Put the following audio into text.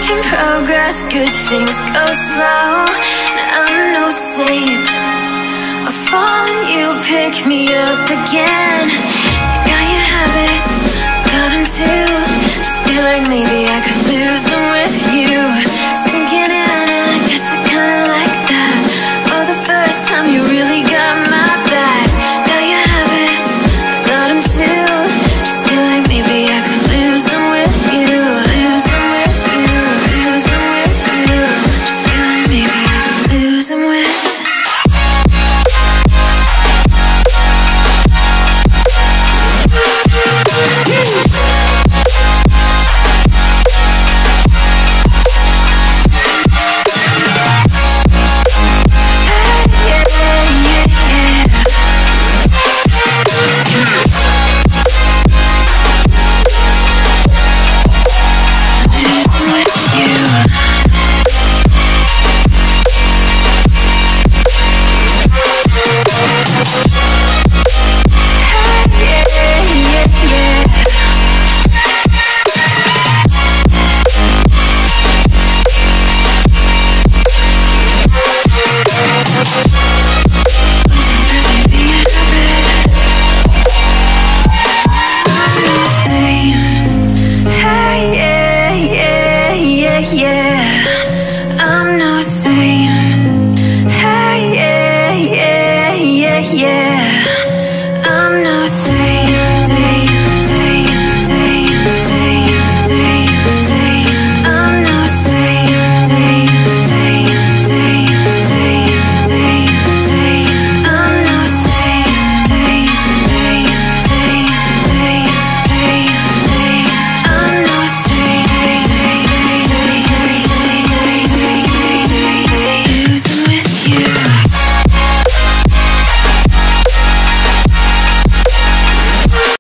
making progress, good things go slow. And I'm no saint, I fall and you pick me up again. You got your habits, got them too. Just feel like maybe I could lose them with you. Sinking in and I guess I kinda like that. For the first time you really got my back. Got your habits, got them too. Just feel like maybe I could lose them with you. Lose them with you, lose them with you. Just feel like maybe I could lose them with you. Yeah.